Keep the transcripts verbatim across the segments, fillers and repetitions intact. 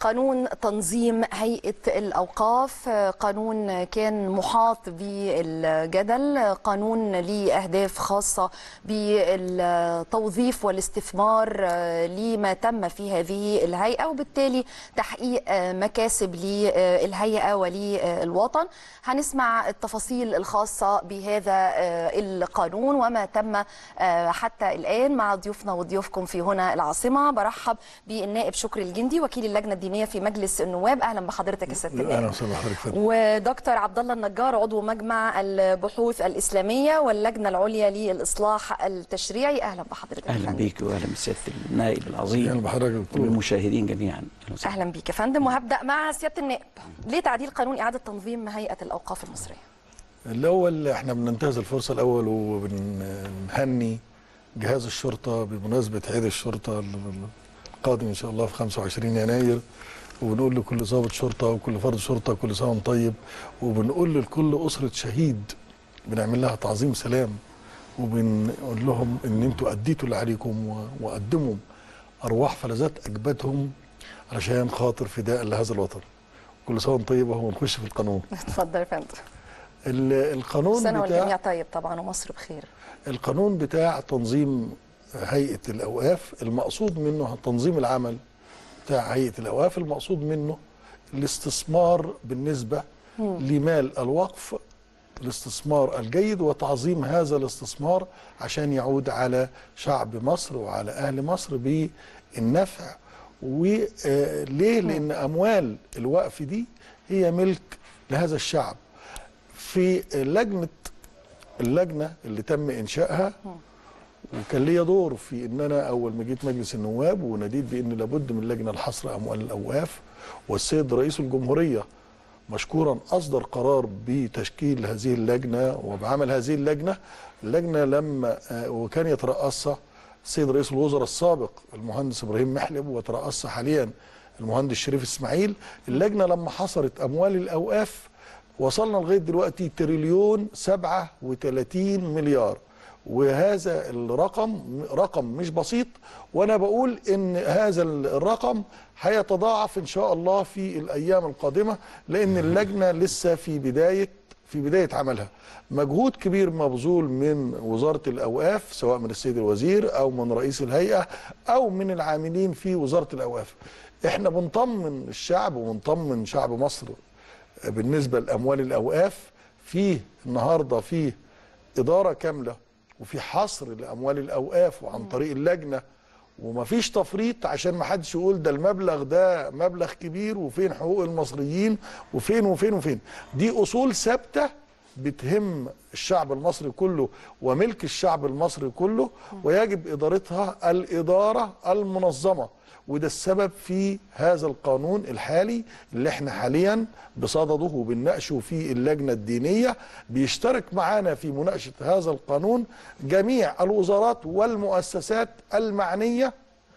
قانون تنظيم هيئة الأوقاف قانون كان محاط بالجدل، قانون ليه أهداف خاصة بالتوظيف والاستثمار لما تم في هذه الهيئة، وبالتالي تحقيق مكاسب للهيئة وللوطن. هنسمع التفاصيل الخاصة بهذا القانون وما تم حتى الآن مع ضيوفنا وضيوفكم في هنا العاصمة. برحب بالنائب شكري الجندي وكيل اللجنة الدينية في مجلس النواب. اهلا بحضرتك يا سياده النائب. اهلا وسهلا بحضرتك. ودكتور عبد الله النجار عضو مجمع البحوث الاسلاميه واللجنه العليا للاصلاح التشريعي. اهلا بحضرتك. اهلا بيك واهلا بسياده النائب العظيم. اهلا بحضرتك والمشاهدين جميعا. اهلا بيك يا فندم. وهبدا مع سياده النائب. ليه تعديل قانون اعاده تنظيم هيئه الاوقاف المصريه؟ الاول احنا بننتهز الفرصه الاول وبنهني جهاز الشرطه بمناسبه عيد الشرطه القادم ان شاء الله في خمسة وعشرين يناير، وبنقول لكل ضابط شرطه وكل فرد شرطه كل سنه وانتم طيب، وبنقول لكل اسره شهيد بنعمل لها تعظيم سلام، وبنقول لهم ان انتوا اديتوا اللي عليكم وقدموا ارواح فلذات اجبادهم علشان خاطر فداء لهذا الوطن. كل سنه وانتم طيب. وهو نخش في القانون. اتفضل يا فندم. القانون سنه بتاع والجميع طيب طبعا ومصر بخير. القانون بتاع تنظيم هيئة الأوقاف المقصود منه تنظيم العمل بتاع هيئة الأوقاف، المقصود منه الاستثمار بالنسبة مم. لمال الوقف، الاستثمار الجيد وتعظيم هذا الاستثمار عشان يعود على شعب مصر وعلى أهل مصر بالنفع. وليه؟ لأن أموال الوقف دي هي ملك لهذا الشعب. في لجنة اللجنة اللي تم إنشائها مم. وكان ليا دور في ان انا اول ما جيت مجلس النواب وناديت بان لابد من لجنه لحصر اموال الاوقاف، والسيد رئيس الجمهوريه مشكورا اصدر قرار بتشكيل هذه اللجنه وبعمل هذه اللجنه. اللجنه لما وكان يترأسها السيد رئيس الوزراء السابق المهندس ابراهيم محلب وترأسها حاليا المهندس شريف اسماعيل. اللجنه لما حصرت اموال الاوقاف وصلنا لغايه دلوقتي تريليون سبعة وثلاثين مليار، وهذا الرقم رقم مش بسيط، وانا بقول ان هذا الرقم هيتضاعف ان شاء الله في الايام القادمه، لان اللجنه لسه في بدايه في بدايه عملها. مجهود كبير مبذول من وزاره الاوقاف سواء من السيد الوزير او من رئيس الهيئه او من العاملين في وزاره الاوقاف. احنا بنطمن الشعب وبنطمن شعب مصر بالنسبه لاموال الاوقاف. فيه النهارده فيه اداره كامله وفي حصر لاموال الاوقاف وعن طريق اللجنه، ومفيش تفريط عشان ما حدش يقول ده المبلغ ده مبلغ كبير وفين حقوق المصريين وفين وفين وفين. دي اصول ثابته بتهم الشعب المصري كله وملك الشعب المصري كله، ويجب ادارتها الاداره المنظمه. وده السبب في هذا القانون الحالي اللي احنا حاليا بصدده وبنناقشه في اللجنه الدينيه. بيشترك معانا في مناقشه هذا القانون جميع الوزارات والمؤسسات المعنيه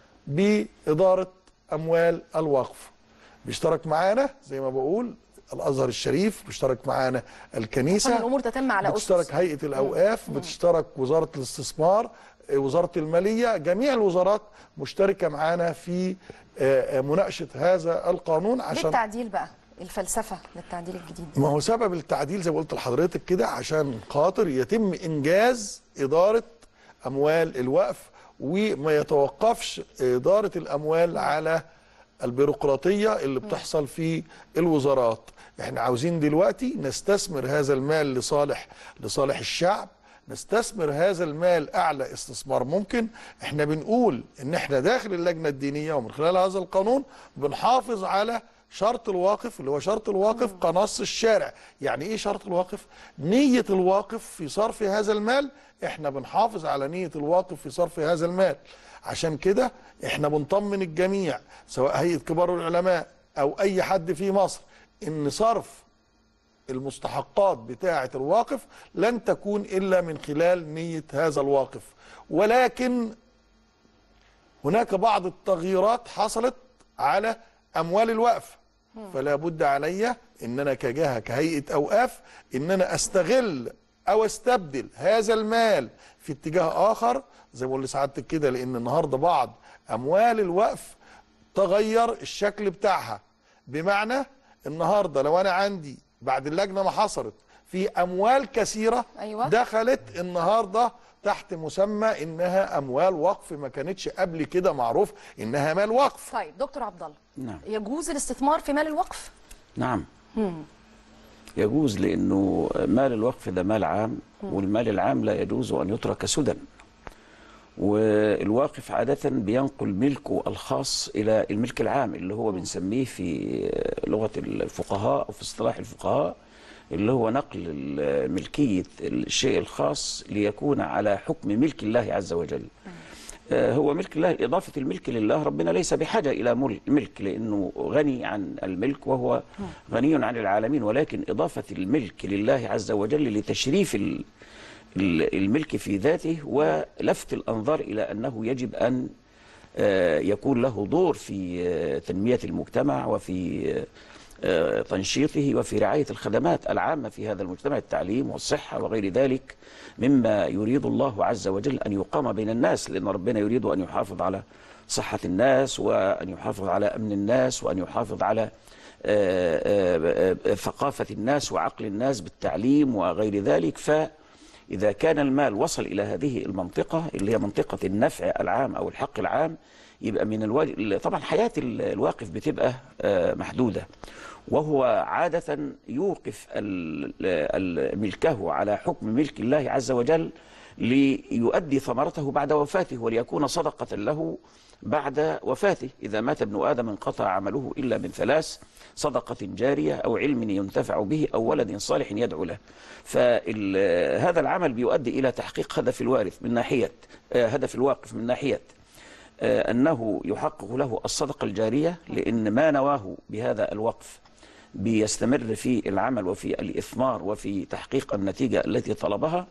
باداره اموال الوقف. بيشترك معانا زي ما بقول الازهر الشريف، بيشترك معانا الكنيسه، عشان الامور تتم على اسس، بتشترك هيئه الاوقاف، بتشترك وزاره الاستثمار، وزاره الماليه، جميع الوزارات مشتركه معانا في مناقشه هذا القانون. عشان للتعديل بقى الفلسفه للتعديل الجديد. ما هو سبب التعديل زي ما قلت لحضرتك كده عشان خاطر يتم انجاز اداره اموال الوقف، وما يتوقفش اداره الاموال على البيروقراطيه اللي بتحصل في الوزارات. احنا عاوزين دلوقتي نستثمر هذا المال لصالح لصالح الشعب، نستثمر هذا المال اعلى استثمار ممكن. احنا بنقول ان احنا داخل اللجنه الدينيه ومن خلال هذا القانون بنحافظ على شرط الواقف اللي هو شرط الواقف كنص الشارع. يعني ايه شرط الواقف؟ نيه الواقف في صرف هذا المال. احنا بنحافظ على نيه الواقف في صرف هذا المال. عشان كده احنا بنطمن الجميع سواء هيئه كبار العلماء او اي حد في مصر ان صرف المستحقات بتاعه الواقف لن تكون الا من خلال نيه هذا الواقف. ولكن هناك بعض التغييرات حصلت على اموال الوقف، فلا بد علي ان انا كجهه كهيئه اوقاف ان انا استغل او استبدل هذا المال في اتجاه اخر زي ما بقول لسعادتك كده، لان النهارده بعض اموال الوقف تغير الشكل بتاعها. بمعنى النهارده لو انا عندي بعد اللجنه ما حصلت في اموال كثيره أيوة. دخلت النهارده تحت مسمى انها اموال وقف، ما كانتش قبل كده معروف انها مال وقف. طيب دكتور عبد الله، نعم. يجوز الاستثمار في مال الوقف؟ نعم. مم. يجوز، لأنه مال الوقف ده مال عام، والمال العام لا يجوز أن يترك سدى. والواقف عادة بينقل ملكه الخاص إلى الملك العام اللي هو بنسميه في لغة الفقهاء أو في اصطلاح الفقهاء اللي هو نقل ملكية الشيء الخاص ليكون على حكم ملك الله عز وجل. هو ملك الله، إضافة الملك لله، ربنا ليس بحاجة إلى ملك لأنه غني عن الملك وهو غني عن العالمين، ولكن إضافة الملك لله عز وجل لتشريف الملك في ذاته ولفت الأنظار إلى أنه يجب أن يكون له دور في تنمية المجتمع وفي تنشيطه وفي رعاية الخدمات العامة في هذا المجتمع، التعليم والصحة وغير ذلك مما يريد الله عز وجل أن يقام بين الناس، لأن ربنا يريد أن يحافظ على صحة الناس وأن يحافظ على أمن الناس وأن يحافظ على ثقافة الناس وعقل الناس بالتعليم وغير ذلك. فإذا كان المال وصل إلى هذه المنطقة اللي هي منطقة النفع العام أو الحق العام، يبقى من الواجب طبعا حياة الواقف بتبقى محدودة، وهو عادة يوقف ملكه على حكم ملك الله عز وجل ليؤدي ثمرته بعد وفاته وليكون صدقة له بعد وفاته. إذا مات ابن آدم انقطع عمله إلا من ثلاث: صدقة جارية أو علم ينتفع به أو ولد صالح يدعو له. فهذا العمل بيؤدي إلى تحقيق هدف الوارث من ناحية هدف الواقف من ناحية أنه يحقق له الصدقة الجارية، لأن ما نواه بهذا الوقف بيستمر في العمل وفي الإثمار وفي تحقيق النتيجة التي طلبها،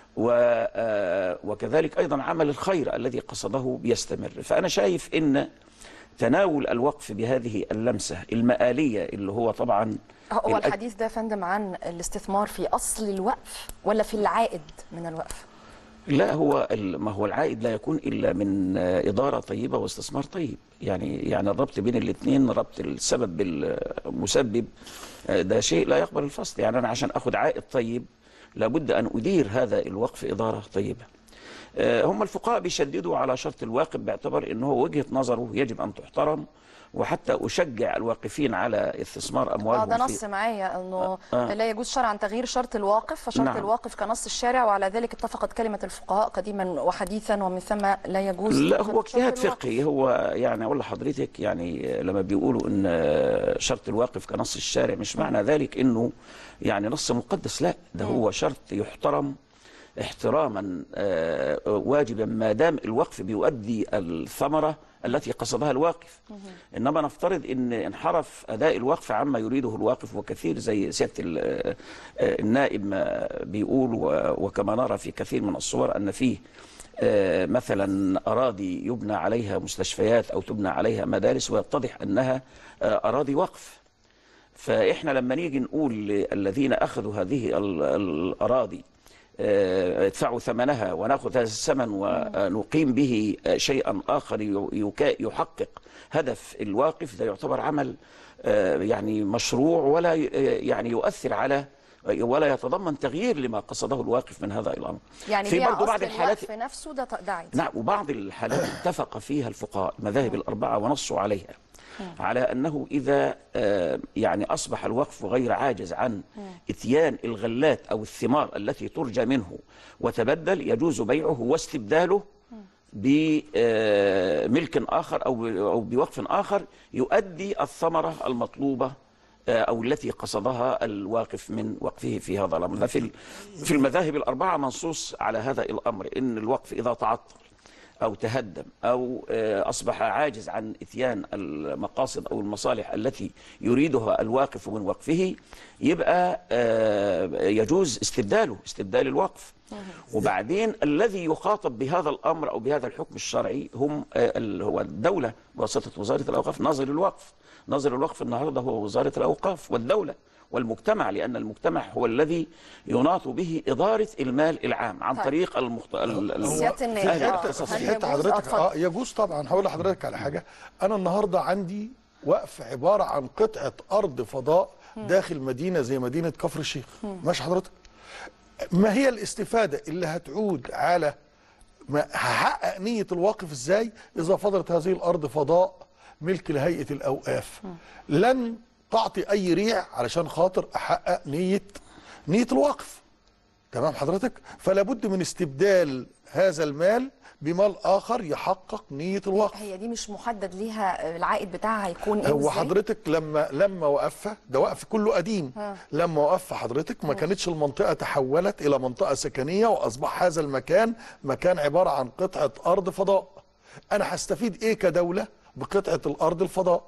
وكذلك أيضا عمل الخير الذي قصده بيستمر. فأنا شايف أن تناول الوقف بهذه اللمسة المآلية اللي هو طبعا هو الحديث ده فندم عن الاستثمار في أصل الوقف ولا في العائد من الوقف؟ لا، هو ما هو العائد لا يكون إلا من إدارة طيبة واستثمار طيب. يعني يعني الربط بين الاثنين، ربط السبب بالمسبب، ده شيء لا يقبل الفصل. يعني أنا عشان أخذ عائد طيب لابد أن أدير هذا الوقف إدارة طيبة. هم الفقهاء بيشددوا على شرط الواقف باعتبار أنه وجهة نظره يجب أن تحترم، وحتى أشجع الواقفين على استثمار أموالهم. اه ده نص معايا أنه آه. آه. لا يجوز شرعا تغيير شرط الواقف، فشرط نعم. الواقف كنص الشارع، وعلى ذلك اتفقت كلمة الفقهاء قديما وحديثا، ومن ثم لا يجوز. لا، هو اجتهاد فقهي. هو يعني أقول لحضرتك، يعني لما بيقولوا أن شرط الواقف كنص الشارع مش معنى ذلك أنه يعني نص مقدس، لا، ده هو شرط يحترم احتراما واجبا ما دام الوقف بيؤدي الثمرة التي قصدها الواقف. إنما نفترض إن انحرف أداء الوقف عما يريده الواقف، وكثير زي سيادة النائب ما بيقول، وكما نرى في كثير من الصور أن فيه مثلا أراضي يبنى عليها مستشفيات أو تبنى عليها مدارس ويتضح أنها أراضي وقف. فإحنا لما نيجي نقول للذين أخذوا هذه الأراضي ادفعوا ثمنها وناخذ هذا الثمن ونقيم به شيئا آخر يحقق هدف الواقف، ده يعتبر عمل يعني مشروع ولا يعني يؤثر على ولا يتضمن تغيير لما قصده الواقف من هذا الأمر. يعني في برضه بعض الحالات في نفسه ده داعي. نعم، وبعض الحالات اتفق فيها الفقهاء المذاهب الأربعة ونصوا عليها على أنه إذا يعني أصبح الوقف غير عاجز عن إتيان الغلات أو الثمار التي ترجى منه وتبدل، يجوز بيعه واستبداله بملك آخر أو بوقف آخر يؤدي الثمرة المطلوبة أو التي قصدها الواقف من وقفه في هذا الأمر. ده في في المذاهب الأربعة منصوص على هذا الأمر، إن الوقف إذا تعطل أو تهدم أو أصبح عاجز عن إتيان المقاصد أو المصالح التي يريدها الواقف من وقفه، يبقى يجوز استبداله، استبدال الوقف. وبعدين الذي يخاطب بهذا الأمر أو بهذا الحكم الشرعي هم هو الدولة بواسطة وزارة الأوقاف. ناظر الوقف ناظر الوقف النهارده هو وزارة الأوقاف والدولة، والمجتمع، لأن المجتمع هو الذي يناط به إدارة المال العام عن طيب. طريق المخت... ال- ال- سيادة النائب، أهل آه، الاختصاص. هل في حته يجوز؟ حضرتك آه، اه يجوز طبعا. هقول لحضرتك على حاجه. انا النهارده عندي وقف عباره عن قطعه ارض فضاء داخل مدينه زي مدينه كفر الشيخ. ماشي حضرتك؟ ما هي الاستفاده اللي هتعود على ما هحقق نيه الواقف ازاي اذا فضلت هذه الارض فضاء ملك لهيئه الاوقاف؟ لن تعطي اي ريع علشان خاطر احقق نيه نيه الواقف. تمام حضرتك؟ فلا بد من استبدال هذا المال بمال اخر يحقق نيه الوقف. هي دي مش محدد ليها العائد بتاعها هيكون ايه؟ هو وإزاي؟ حضرتك لما لما وقفها ده وقف كله قديم. ها. لما وقفها حضرتك ما كانتش المنطقه تحولت الى منطقه سكنيه واصبح هذا المكان مكان عباره عن قطعه ارض فضاء. انا هستفيد ايه كدوله بقطعه الارض الفضاء؟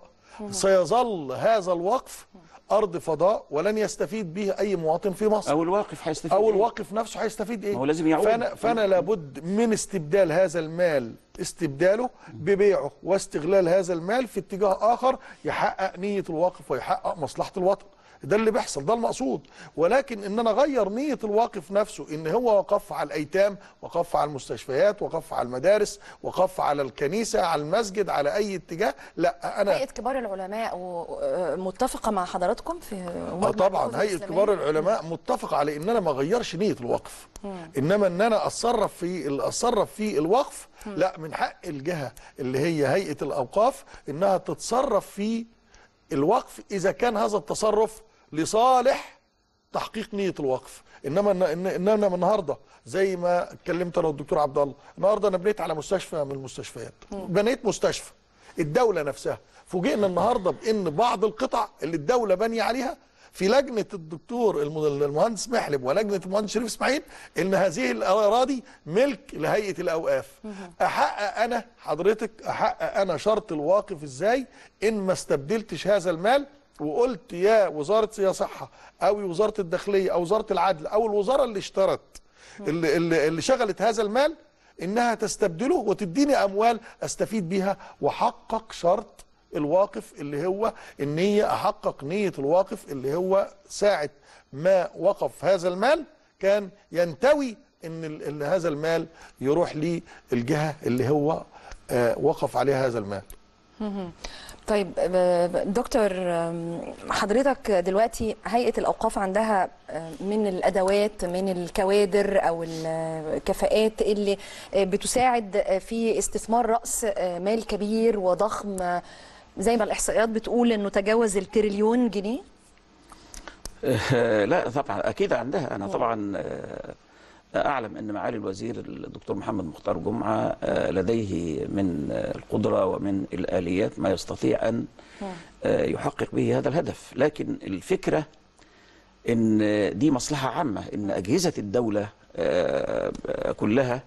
سيظل هذا الوقف ارض فضاء ولن يستفيد به اي مواطن في مصر. أو الواقف هيستفيد او إيه؟ الواقف نفسه هيستفيد ايه؟ ما هو لازم يعود. فانا فانا لابد من استبدال هذا المال، استبداله ببيعه واستغلال هذا المال في اتجاه اخر يحقق نيه الواقف ويحقق مصلحه الوطن. ده اللي بيحصل، ده المقصود. ولكن ان انا اغير نيه الواقف نفسه ان هو وقف على الايتام، وقف على المستشفيات، وقف على المدارس، وقف على الكنيسه، على المسجد، على اي اتجاه، لا انا هيئة كبار العلماء متفقة مع حضراتكم في اه طبعا هيئه كبار العلماء متفق على ان انا ما اغيرش نيه الوقف. انما ان انا اتصرف في اتصرف في الوقف، لا، من حق الجهه اللي هي هيئه الاوقاف انها تتصرف في الوقف اذا كان هذا التصرف لصالح تحقيق نيه الوقف. انما ان انما النهارده زي ما اتكلمت انا والدكتور عبد الله، النهارده انا بنيت على مستشفى من المستشفيات، بنيت مستشفى الدوله نفسها، فوجئنا النهارده بان بعض القطع اللي الدوله بانيه عليها في لجنه الدكتور المهندس محلب ولجنه المهندس شريف اسماعيل ان هذه الاراضي ملك لهيئه الاوقاف. احقق انا حضرتك احقق انا شرط الواقف ازاي ان ما استبدلتش هذا المال وقلت يا وزاره يا صحه او وزاره الداخليه او وزاره العدل او الوزاره اللي اشترت اللي, اللي, اللي شغلت هذا المال انها تستبدله وتديني اموال استفيد بيها واحقق شرط الواقف اللي هو النية، احقق نية الواقف اللي هو ساعة ما وقف هذا المال كان ينتوي ان, إن هذا المال يروح للجهة اللي هو آه وقف عليها هذا المال. طيب دكتور، حضرتك دلوقتي هيئة الأوقاف عندها من الأدوات، من الكوادر أو الكفاءات اللي بتساعد في استثمار رأس مال كبير وضخم زي ما الإحصائيات بتقول إنه تجاوز التريليون جنيه؟ لا طبعا أكيد عندها. أنا طبعا أعلم أن معالي الوزير الدكتور محمد مختار جمعة لديه من القدرة ومن الآليات ما يستطيع أن يحقق به هذا الهدف، لكن الفكرة أن دي مصلحة عامة، أن أجهزة الدولة كلها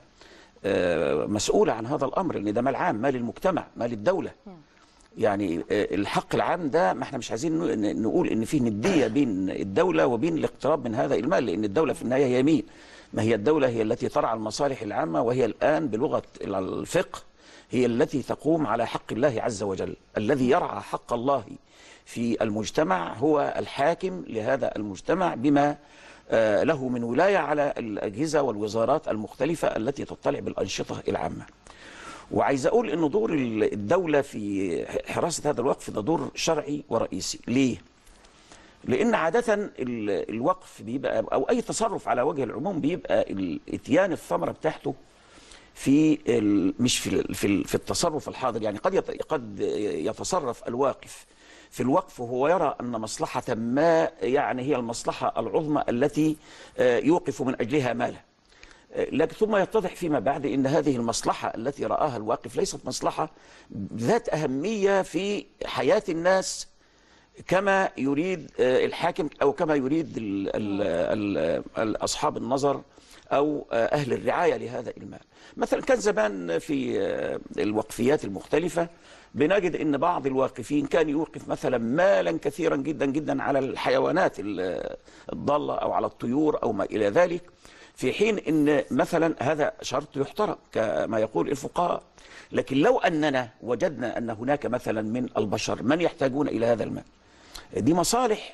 مسؤولة عن هذا الأمر، لأن ده مال عام، مال المجتمع، مال الدولة. يعني الحق العام ده ما احنا مش عايزين نقول ان فيه نديه بين الدوله وبين الاقتراب من هذا المال، لان الدوله في النهايه هي مين؟ ما هي الدوله هي التي ترعى المصالح العامه، وهي الان بلغه الفقه هي التي تقوم على حق الله عز وجل. الذي يرعى حق الله في المجتمع هو الحاكم لهذا المجتمع بما له من ولايه على الاجهزه والوزارات المختلفه التي تطلع بالانشطه العامه. وعايز اقول ان دور الدوله في حراسه هذا الوقف ده دور شرعي ورئيسي. ليه؟ لان عاده الوقف بيبقى او اي تصرف على وجه العموم بيبقى اتيان الثمره بتاعته في مش في في التصرف الحاضر. يعني قد قد يتصرف الواقف في الوقف وهو يرى ان مصلحه ما يعني هي المصلحه العظمى التي يوقف من اجلها ماله، لكن ثم يتضح فيما بعد ان هذه المصلحه التي راها الواقف ليست مصلحه ذات اهميه في حياه الناس كما يريد الحاكم او كما يريد ال ال ال اصحاب النظر او اهل الرعايه لهذا المال. مثلا كان زمان في الوقفيات المختلفه بنجد ان بعض الواقفين كان يوقف مثلا مالا كثيرا جدا جدا على الحيوانات الضاله او على الطيور او ما الى ذلك، في حين ان مثلا هذا شرط يحترم كما يقول الفقهاء. لكن لو اننا وجدنا ان هناك مثلا من البشر من يحتاجون الى هذا المال، دي مصالح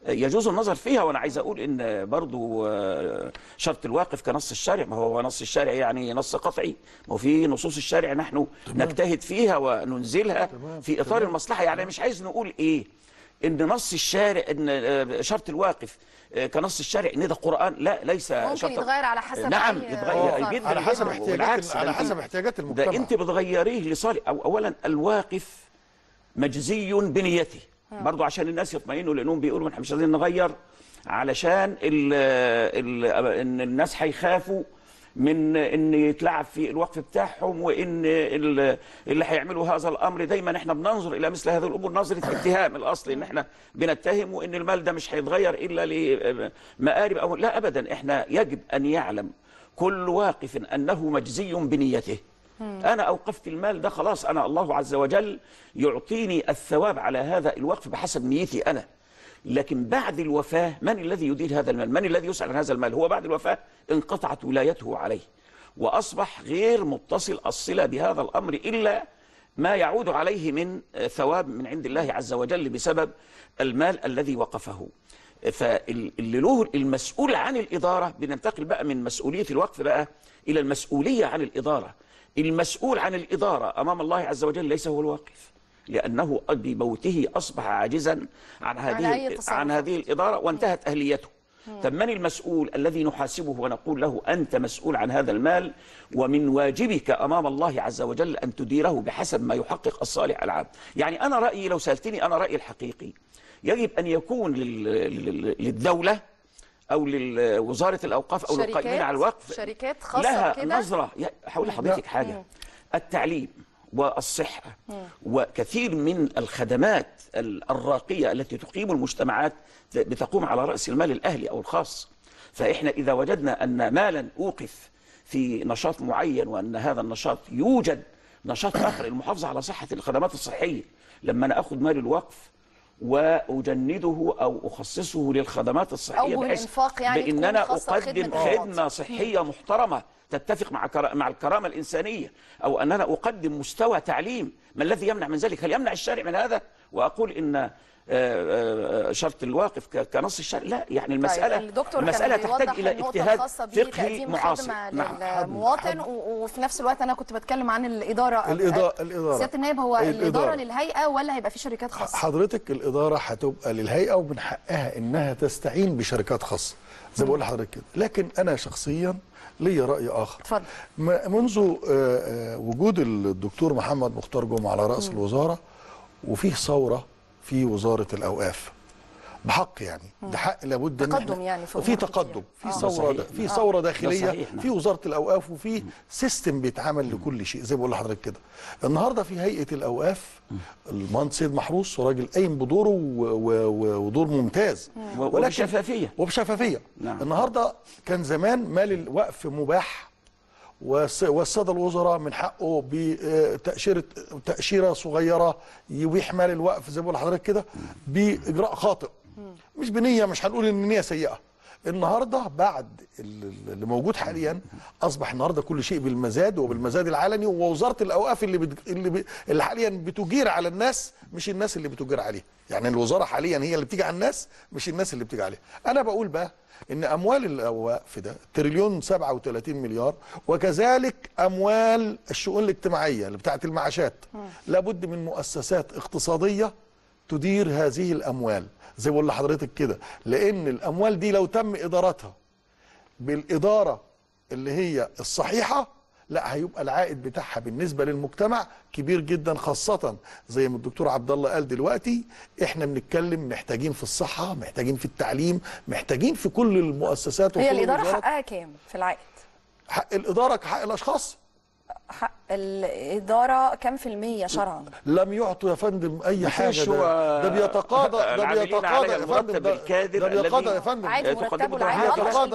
يجوز النظر فيها. وانا عايز اقول ان برضو شرط الواقف كنص الشارع، ما هو نص الشارع يعني نص قطعي، ما هو في نصوص الشارع نحن تمام. نجتهد فيها وننزلها تمام. في اطار تمام. المصلحه. يعني مش عايز نقول ايه ان نص الشارع ان شرط الواقف كنص الشارع ان ده قرآن، لا ليس ممكن شرط يتغير على حسب نعم يتغير جدا على حسب احتياجات على حسب احتياجات المجتمع. ده انت بتغيريه لصالح. أو اولا الواقف مجزي بنيته برضو عشان الناس يطمئنوا، لانهم بيقولوا احنا مش عايزين نغير علشان ال ال ان الناس هيخافوا من ان يتلعب في الوقف بتاعهم، وان اللي هيعملوا هذا الامر. دايما احنا بننظر الى مثل هذه الامور نظره اتهام. الاصل ان احنا بنتهم وان المال ده مش هيتغير الا لمآرب او لا ابدا. احنا يجب ان يعلم كل واقف انه مجزي بنيته. أنا أوقفت المال ده خلاص، أنا الله عز وجل يعطيني الثواب على هذا الوقف بحسب نيتي أنا. لكن بعد الوفاة من الذي يدير هذا المال؟ من الذي يسأل عن هذا المال؟ هو بعد الوفاة انقطعت ولايته عليه وأصبح غير متصل الصلة بهذا الأمر إلا ما يعود عليه من ثواب من عند الله عز وجل بسبب المال الذي وقفه. فاللي له المسؤول عن الإدارة، بننتقل بقى من مسؤولية الوقف بقى إلى المسؤولية عن الإدارة. المسؤول عن الإدارة أمام الله عز وجل ليس هو الواقف، لأنه بموته أصبح عاجزا عن هذه عن هذه الإدارة وانتهت أهليته. طب من المسؤول الذي نحاسبه ونقول له أنت مسؤول عن هذا المال، ومن واجبك أمام الله عز وجل أن تديره بحسب ما يحقق الصالح العام. يعني أنا رأيي لو سألتني، أنا رأيي الحقيقي يجب أن يكون للدولة أو لوزارة الأوقاف أو للقائمين على الوقف شركات خاصة لها كده نظرة. هقول لحضرتك حاجة، التعليم والصحة وكثير من الخدمات الراقية التي تقيم المجتمعات بتقوم على رأس المال الأهلي أو الخاص. فإحنا إذا وجدنا أن مالا أوقف في نشاط معين وأن هذا النشاط يوجد نشاط آخر، المحافظة على صحة الخدمات الصحية، لما أنا أخذ مال الوقف وأجنده أو أخصصه للخدمات الصحية أو بالإنفاق، يعني بأن أنا أقدم خدمة صحية محترمة تتفق مع مع الكرامة الإنسانية، أو أن أنا أقدم مستوى تعليم. ما الذي يمنع من ذلك؟ هل يمنع الشارع من هذا؟ وأقول إن شرط الواقف كنص الشارع؟ لا. يعني المسألة طيب المسألة تحتاج إلى اجتهاد فقهي معاصر للمواطن. وفي نفس الوقت أنا كنت بتكلم عن الإدارة. الإدارة الإدارة سيادة النائب، هو الإدارة, الإدارة للهيئة ولا هيبقى في شركات خاصة؟ حضرتك الإدارة هتبقى للهيئة ومن حقها إنها تستعين بشركات خاصة زي ما بقول لحضرتك كده. لكن أنا شخصيا لي رأي آخر. اتفضل. منذ وجود الدكتور محمد مختار جمعة على رأس م. الوزارة وفيه ثورة في وزارة الأوقاف بحق، يعني ده حق لابد ان تقدم، يعني في, في تقدم، في ثوره في ثوره داخليه في وزاره الاوقاف، وفي سيستم بيتعمل لكل شيء زي ما بقول لحضرتك كده. النهارده في هيئه الاوقاف المهندس سيد محروس راجل قايم بدوره ودور ممتاز وبشفافيه وبشفافيه نعم. النهارده كان زمان مال الوقف مباح، والساده الوزراء من حقه بتاشيره تاشيره صغيره يبيح مال الوقف زي ما بقول لحضرتك كده باجراء خاطئ، مش بنيه، مش هنقول ان النيه سيئه. النهارده بعد اللي موجود حاليا اصبح النهارده كل شيء بالمزاد وبالمزاد العلني، ووزاره الاوقاف اللي بت... اللي, ب... اللي حاليا بتجير على الناس، مش الناس اللي بتجير عليها. يعني الوزاره حاليا هي اللي بتيجي على الناس، مش الناس اللي بتيجي عليها. انا بقول بقى ان اموال الاوقاف ده تريليون سبعة وثلاثين مليار، وكذلك اموال الشؤون الاجتماعيه اللي بتاعت المعاشات، لابد من مؤسسات اقتصاديه تدير هذه الاموال زي ما بقول لحضرتك كده. لان الاموال دي لو تم ادارتها بالاداره اللي هي الصحيحه، لا هيبقى العائد بتاعها بالنسبه للمجتمع كبير جدا، خاصه زي ما الدكتور عبد الله قال دلوقتي احنا بنتكلم محتاجين في الصحه، محتاجين في التعليم، محتاجين في كل المؤسسات. هي الاداره حقها كام في العائد؟ حق الاداره كحق الاشخاص. حق الإدارة كم في المية شرعا؟ لم يعطوا يا فندم أي حاجة. ده, ده بيتقاضى ده بيتقاضى يا فندم، ده بيتقاضى يا فندم، عادي مرتبه العادي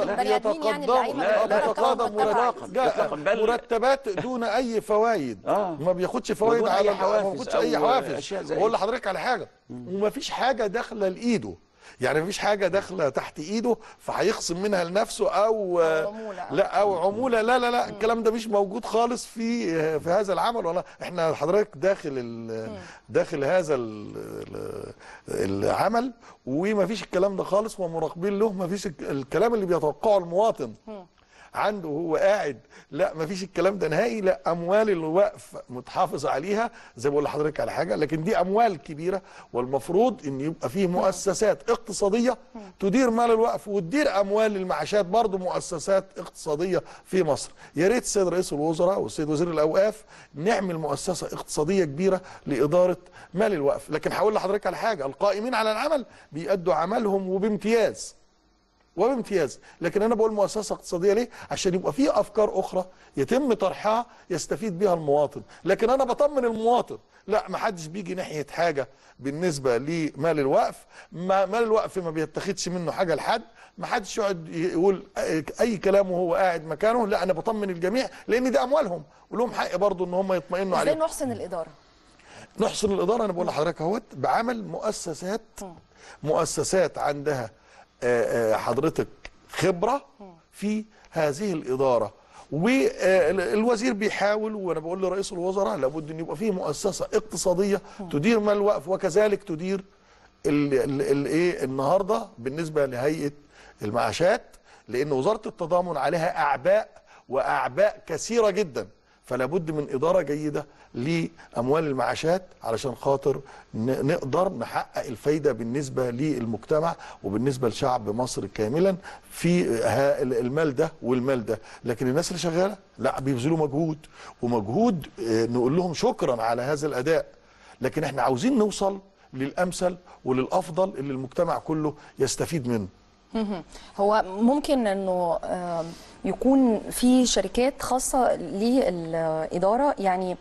بيتقاضى مرتبات دون أي فوائد، ما بياخدش فوائد على ما بياخدش أي حوافز. بقول لحضرتك على حاجة، وما فيش حاجة داخلة لإيده. يعني مفيش حاجه داخله تحت ايده فهيخصم منها لنفسه او أو عمولة. لا او عموله، لا لا لا الكلام ده مش موجود خالص في في هذا العمل. ولا احنا حضرتك داخل ال داخل هذا ال العمل ومفيش الكلام ده خالص، ومراقبين له مفيش الكلام اللي بيتوقعه المواطن عنده هو قاعد، لا مفيش الكلام ده نهائي. لا، اموال الوقف متحافظ عليها زي ما بقول لحضرتك على حاجه، لكن دي اموال كبيره والمفروض ان يبقى فيه مؤسسات اقتصاديه تدير مال الوقف وتدير اموال المعاشات، برضه مؤسسات اقتصاديه في مصر. يا ريت السيد رئيس الوزراء والسيد وزير الاوقاف نعمل مؤسسه اقتصاديه كبيره لاداره مال الوقف. لكن هقول لحضرتك على حاجه، القائمين على العمل بيأدوا عملهم وبامتياز وبامتياز، لكن انا بقول مؤسسه اقتصاديه ليه؟ عشان يبقى في افكار اخرى يتم طرحها يستفيد بها المواطن. لكن انا بطمن المواطن، لا ما حدش بيجي ناحيه حاجه بالنسبه لمال الوقف، ما مال الوقف ما بيتاخدش منه حاجه لحد، ما حدش يقعد يقول اي كلام وهو قاعد مكانه. لا، انا بطمن الجميع لان دي اموالهم ولهم حق برضه ان هم يطمئنوا عليها. ازاي نحسن الاداره؟ نحسن الاداره انا بقول لحضرتك اهوت بعمل مؤسسات مؤسسات عندها حضرتك خبرة في هذه الإدارة. والوزير بيحاول، وأنا بقول لرئيس الوزراء لابد أن يبقى فيه مؤسسة اقتصادية تدير مال الوقف، وكذلك تدير الايه النهارده بالنسبة لهيئة المعاشات، لأن وزارة التضامن عليها أعباء وأعباء كثيرة جدا، فلا بد من إدارة جيدة لأموال المعاشات علشان خاطر نقدر نحقق الفايدة بالنسبة للمجتمع وبالنسبة لشعب مصر كاملا في المال ده والمال ده. لكن الناس اللي شغالة لا، بيبذلوا مجهود ومجهود نقول لهم شكرا على هذا الأداء، لكن احنا عاوزين نوصل للأمثل وللأفضل اللي المجتمع كله يستفيد منه. هو ممكن انه يكون في شركات خاصه للاداره، يعني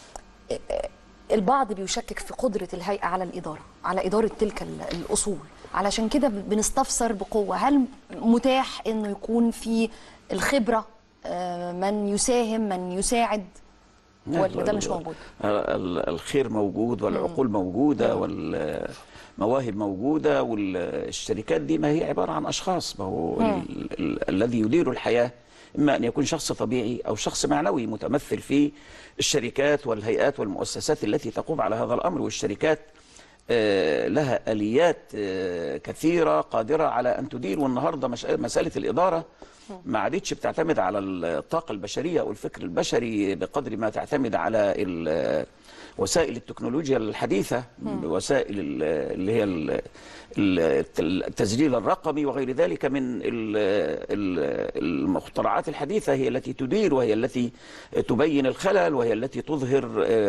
البعض بيشكك في قدره الهيئه على الاداره، على اداره تلك الاصول، علشان كده بنستفسر بقوه، هل متاح انه يكون في الخبره من يساهم من يساعد ولا ده مش موجود؟ الخير موجود والعقول موجوده والمواهب موجوده، والشركات دي ما هي عباره عن اشخاص. ما هو ال ال الذي يدير الحياه اما ان يكون شخص طبيعي او شخص معنوي متمثل في الشركات والهيئات والمؤسسات التي تقوم على هذا الامر. والشركات لها اليات كثيره قادره على ان تدير. والنهارده مساله الاداره ما عادتش بتعتمد على الطاقة البشرية أو الفكر البشري بقدر ما تعتمد على وسائل التكنولوجيا الحديثة، وسائل اللي هي التسجيل الرقمي وغير ذلك من المخترعات الحديثة، هي التي تدير وهي التي تبين الخلل وهي التي تظهر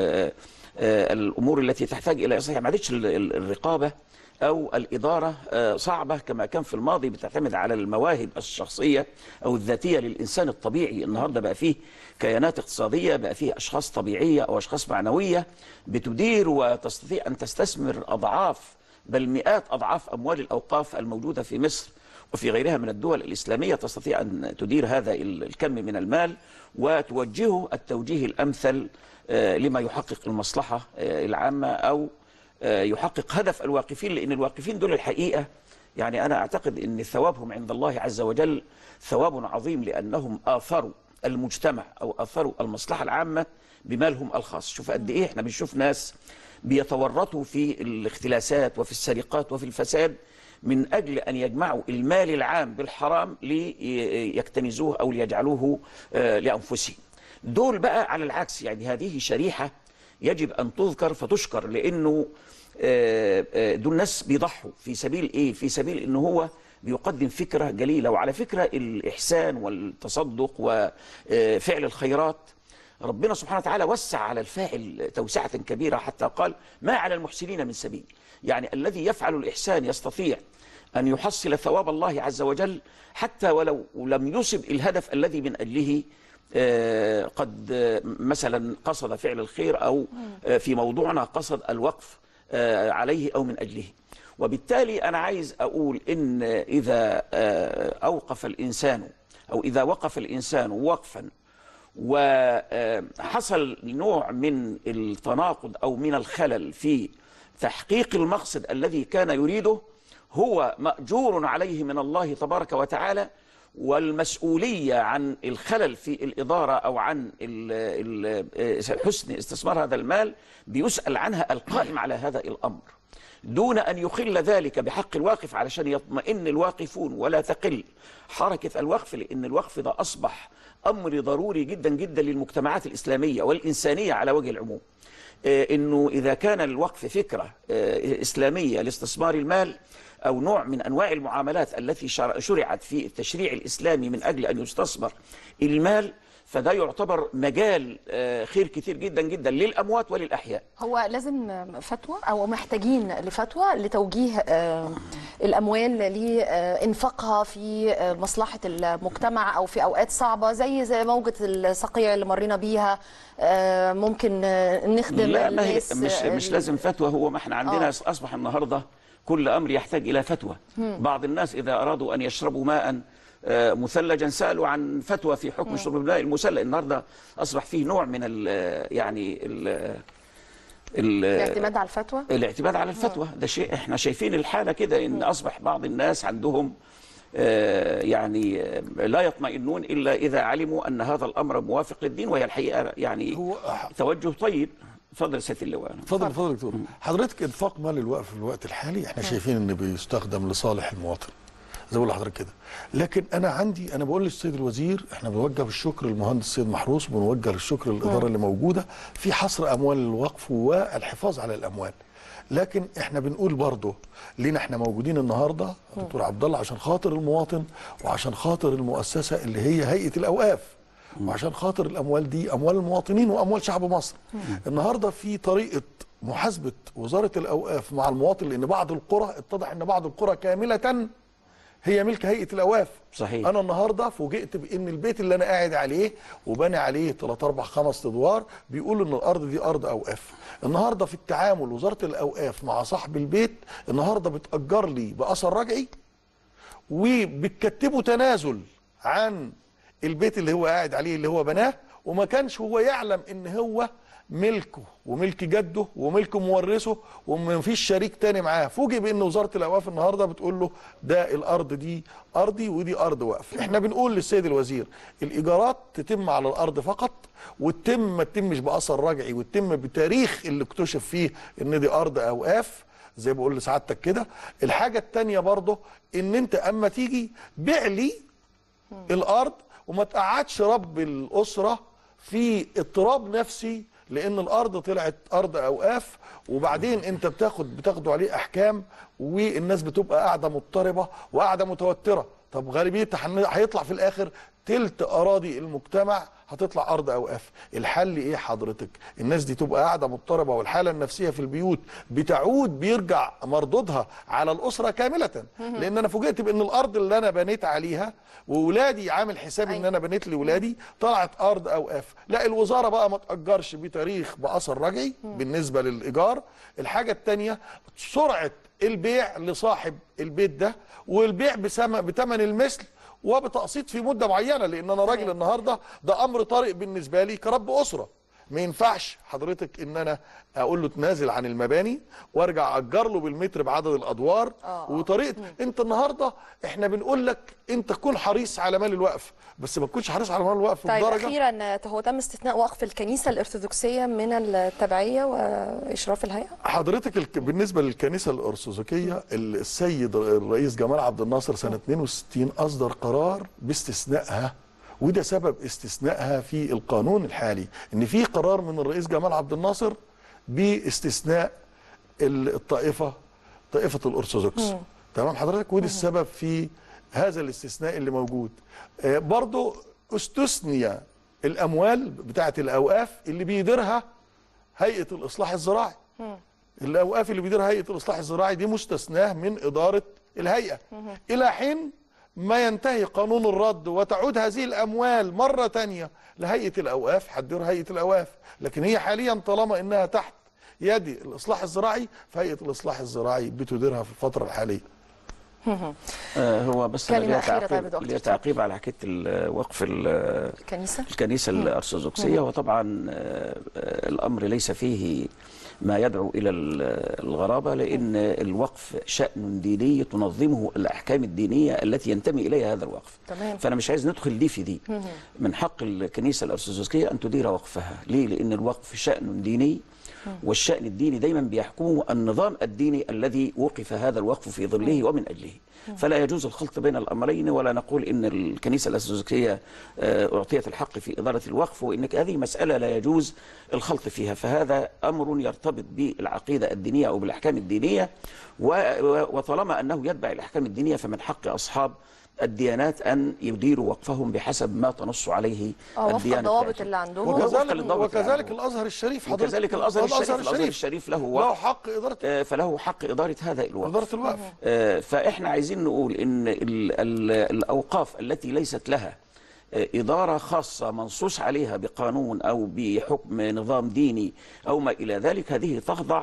الأمور التي تحتاج إلى إصلاح. ما عادتش الرقابة أو الإدارة صعبة كما كان في الماضي بتعتمد على المواهب الشخصية أو الذاتية للإنسان الطبيعي. النهاردة بقى فيه كيانات اقتصادية، بقى فيه أشخاص طبيعية أو أشخاص معنوية بتدير وتستطيع أن تستثمر أضعاف بل مئات أضعاف أموال الأوقاف الموجودة في مصر وفي غيرها من الدول الإسلامية، تستطيع أن تدير هذا الكم من المال وتوجهه التوجيه الأمثل لما يحقق المصلحة العامة أو يحقق هدف الواقفين. لأن الواقفين دول الحقيقة يعني أنا أعتقد أن ثوابهم عند الله عز وجل ثواب عظيم، لأنهم آثروا المجتمع أو آثروا المصلحة العامة بمالهم الخاص. شوف قد إيه إحنا بنشوف ناس بيتورطوا في الاختلاسات وفي السرقات وفي الفساد من أجل أن يجمعوا المال العام بالحرام ليكتنزوه أو ليجعلوه لأنفسهم. دول بقى على العكس، يعني هذه شريحة يجب أن تذكر فتشكر، لأنه دول ناس بيضحوا في سبيل إيه؟ في سبيل أنه هو بيقدم فكرة جليلة. وعلى فكرة الإحسان والتصدق وفعل الخيرات ربنا سبحانه وتعالى وسع على الفاعل توسعة كبيرة، حتى قال ما على المحسنين من سبيل. يعني الذي يفعل الإحسان يستطيع أن يحصل ثواب الله عز وجل حتى ولو لم يصب الهدف الذي من أجله قد مثلا قصد فعل الخير أو في موضوعنا قصد الوقف عليه أو من أجله. وبالتالي أنا عايز أقول إن إذا أوقف الإنسان أو إذا وقف الإنسان وقفا وحصل نوع من التناقض أو من الخلل في تحقيق المقصد الذي كان يريده، هو مأجور عليه من الله تبارك وتعالى، والمسؤولية عن الخلل في الإدارة أو عن ال ال حسن استثمار هذا المال بيسأل عنها القائم على هذا الأمر، دون أن يخل ذلك بحق الواقف، علشان يطمئن الواقفون ولا تقل حركة الوقف، لأن الوقف ده أصبح أمر ضروري جدا جدا للمجتمعات الإسلامية والإنسانية على وجه العموم. إنه إذا كان الوقف فكرة إسلامية لاستثمار المال أو نوع من أنواع المعاملات التي شرعت في التشريع الإسلامي من أجل أن يستثمر المال، فده يعتبر مجال خير كتير جدا جدا للأموات وللأحياء. هو لازم فتوى أو محتاجين لفتوى لتوجيه الأموال لإنفاقها في مصلحة المجتمع أو في أوقات صعبة زي زي موجة الصقيع اللي مرينا بيها، ممكن نخدم لا الناس. مش مش لازم فتوى. هو ما احنا عندنا آه. أصبح النهاردة كل أمر يحتاج إلى فتوى. مم. بعض الناس إذا أرادوا أن يشربوا ماء مثلجا سألوا عن فتوى في حكم شرب الماء المثلج. النهارده أصبح فيه نوع من ال يعني ال الاعتماد على الفتوى. الاعتماد على الفتوى ده شيء احنا شايفين الحالة كده، إن أصبح بعض الناس عندهم يعني لا يطمئنون إلا إذا علموا أن هذا الأمر موافق للدين، وهي الحقيقة يعني هو توجه طيب. اتفضل سياده اللواء. اتفضل اتفضل دكتور. حضرتك انفاق مال الوقف في الوقت الحالي احنا شايفين ان بيستخدم لصالح المواطن زي ما بقول لحضرتك كده، لكن انا عندي انا بقول للسيد الوزير احنا بنوجه بالشكر للمهندس سيد محروس، وبنوجه الشكر للاداره اللي موجوده في حصر اموال الوقف والحفاظ على الاموال، لكن احنا بنقول برضه لينا احنا موجودين النهارده دكتور عبد الله عشان خاطر المواطن وعشان خاطر المؤسسه اللي هي هيئه الاوقاف، وعشان خاطر الاموال دي اموال المواطنين واموال شعب مصر. النهارده في طريقه محاسبه وزاره الاوقاف مع المواطن، لان بعض القرى اتضح ان بعض القرى كامله هي ملك هيئه الاوقاف. صحيح. انا النهارده فوجئت بان البيت اللي انا قاعد عليه وبني عليه ثلاث اربع خمس ادوار بيقولوا ان الارض دي ارض اوقاف. النهارده في التعامل وزاره الاوقاف مع صاحب البيت النهارده بتاجر لي باثر رجعي، وبتكتبه تنازل عن البيت اللي هو قاعد عليه اللي هو بناه، وما كانش هو يعلم ان هو ملكه وملك جده وملك مورثه وما فيش شريك تاني معاه. فوجئ بان وزاره الاوقاف النهارده بتقول له ده الارض دي ارضي ودي ارض وقف. احنا بنقول للسيد الوزير الايجارات تتم على الارض فقط، وتتم ما تتمش باثر رجعي، وتتم بتاريخ اللي اكتشف فيه ان دي ارض اوقاف زي ما بقول لسعادتك كده. الحاجه الثانيه برضه ان انت اما تيجي بيع لي الارض وما تقعدش رب الاسره في اضطراب نفسي، لان الارض طلعت ارض اوقاف وبعدين انت بتاخد بتاخدوا عليه احكام والناس بتبقى قاعده مضطربه وقاعده متوتره. طب غالبيه هيطلع في الاخر تلت اراضي المجتمع هتطلع ارض اوقاف. الحل ايه حضرتك؟ الناس دي تبقى قاعده مضطربه والحاله النفسيه في البيوت بتعود بيرجع مردودها على الاسره كامله، لان انا فوجئت بان الارض اللي انا بنيت عليها واولادي عامل حسابي ان انا بنيت لاولادي طلعت ارض اوقاف. لا الوزاره بقى ما تاجرش بتاريخ باثر رجعي بالنسبه للايجار. الحاجه الثانيه سرعه البيع لصاحب البيت ده، والبيع بثمن المثل وبتقسيط في مده معينه، لان انا راجل النهارده ده امر طارئ بالنسبه لي كرب اسره. ما ينفعش حضرتك ان انا اقول له تنازل عن المباني وارجع اجر له بالمتر بعدد الادوار. أوه. وطريقه مم. انت النهارده احنا بنقول لك انت تكون حريص على مال الوقف، بس ما تكونش حريص على مال الوقف طيب بدرجه. اخيرا هو تم استثناء وقف الكنيسه الارثوذكسيه من التبعيه واشراف الهيئه؟ حضرتك الك... بالنسبه للكنيسه الارثوذكيه السيد الرئيس جمال عبد الناصر سنه اثنين وستين اصدر قرار باستثنائها، وده سبب استثنائها في القانون الحالي، ان في قرار من الرئيس جمال عبد الناصر باستثناء الطائفه طائفه الارثوذكس. تمام حضرتك؟ ودي السبب في هذا الاستثناء اللي موجود. آه برضو استثني الاموال بتاعه الاوقاف اللي بيديرها هيئه الاصلاح الزراعي. الاوقاف اللي بيديرها هيئه الاصلاح الزراعي دي مستثناه من اداره الهيئه الى حين ما ينتهي قانون الرد وتعود هذه الأموال مرة تانية لهيئة الأوقاف. هتدير هيئة الأوقاف، لكن هي حاليا طالما إنها تحت يد الإصلاح الزراعي فهيئة الإصلاح الزراعي بتديرها في الفترة الحالية. آه هو بس كلمة أخيرة. طيب ليه دكتور، تعقيب على حكايه وقف الكنيسة الكنيسه الارثوذكسيه. وطبعا آه الامر ليس فيه ما يدعو الى الغرابه، لان الوقف شأن ديني تنظمه الاحكام الدينيه التي ينتمي اليها هذا الوقف. تمام. فانا مش عايز ندخل دي في دي. من حق الكنيسه الارثوذكسيه ان تدير وقفها. ليه؟ لان الوقف شأن ديني، والشأن الديني دايما بيحكمه النظام الديني الذي وقف هذا الوقف في ظله ومن أجله. فلا يجوز الخلط بين الأمرين، ولا نقول إن الكنيسة الأرثوذكسية أعطيت الحق في إدارة الوقف، وإن هذه مسألة لا يجوز الخلط فيها. فهذا أمر يرتبط بالعقيدة الدينية أو بالأحكام الدينية، وطالما أنه يتبع الأحكام الدينية فمن حق أصحاب الديانات أن يديروا وقفهم بحسب ما تنص عليه اه الديانة. الضوابط اللي عندهم. وكذلك, وكذلك الأزهر الشريف حضرتك. وكذلك الأزهر الشريف. الأزهر الشريف له له حق إدارة آه فله حق إدارة هذا الوقف. إدارة الوقف. آه فإحنا عايزين نقول إن ال ال الأوقاف التي ليست لها آه إدارة خاصة منصوص عليها بقانون أو بحكم نظام ديني أو ما إلى ذلك، هذه تخضع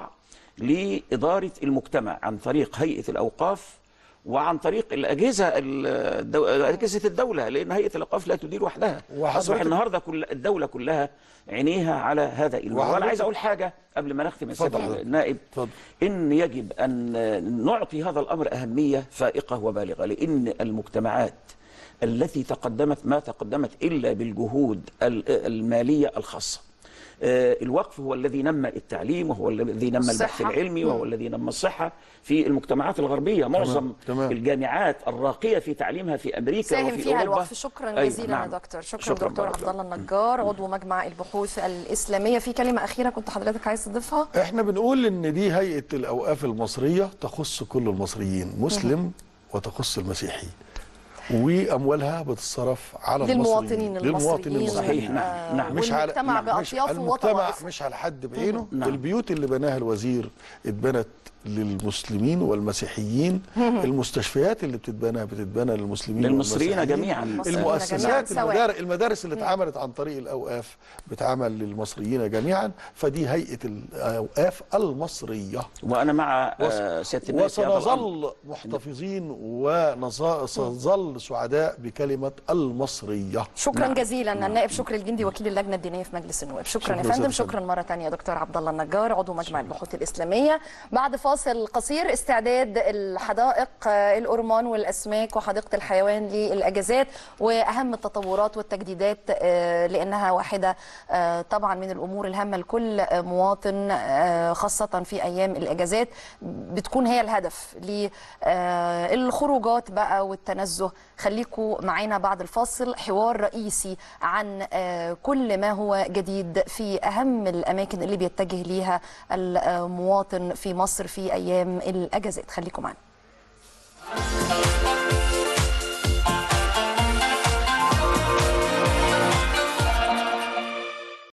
لإدارة المجتمع عن طريق هيئة الأوقاف وعن طريق الأجهزة الدو... أجهزة الدولة، لأن هيئة الأوقاف لا تدير وحدها. أصبح النهارده كل الدولة كلها عينيها على هذا الموضوع. وأنا عايز أقول حاجة قبل ما نختم يا سيادة النائب، إن يجب أن نعطي هذا الأمر أهمية فائقة وبالغة، لأن المجتمعات التي تقدمت ما تقدمت إلا بالجهود المالية الخاصة. الوقف هو الذي نمى التعليم، وهو الذي نمى البحث العلمي، وهو الذي نمى الصحة في المجتمعات الغربية. معظم تمام. الجامعات الراقية في تعليمها في أمريكا ساهم وفي فيها أوروبا. الوقف. شكرا أيوة جزيلا نعم. يا دكتور. شكرا, شكرا دكتور عبد الله النجار، عضو مجمع البحوث الإسلامية. في كلمة أخيرة كنت حضرتك عايز تضيفها؟ احنا بنقول إن دي هيئة الأوقاف المصرية تخص كل المصريين، مسلم وتخص المسيحي، واموالها بتصرف على للمواطنين المصريين للمواطنين صحيح. نعم نعم. مش على المجتمع باطيافه وطوائفه، مش على حد بعينه. البيوت اللي بناها الوزير اتبنت للمسلمين والمسيحيين. المستشفيات اللي بتتبنى بتتبنى للمسلمين للمصريين جميعا. المؤسسات المدارس, المدارس اللي اتعملت عن طريق الاوقاف بتعمل للمصريين جميعا. فدي هيئه الاوقاف المصريه، وانا مع سياده النائب وسنظل محتفظين ونظل سعداء بكلمه المصريه. شكرا نعم. جزيلا النائب شكري الجندي وكيل اللجنه الدينيه في مجلس النواب. شكرا, شكرا يا فندم. شكرا مره ثانيه دكتور عبد الله النجار، عضو مجمع البحوث الاسلاميه. بعد فاصل قصير استعداد الحدائق الأورمان والأسماك وحديقة الحيوان للأجازات وأهم التطورات والتجديدات، لأنها واحدة طبعا من الأمور الهامة لكل مواطن، خاصة في أيام الأجازات بتكون هي الهدف للخروجات بقى والتنزه. خليكوا معانا بعد الفاصل، حوار رئيسي عن كل ما هو جديد في أهم الأماكن اللي بيتجه ليها المواطن في مصر في أيام الأجازات. خليكم معنا.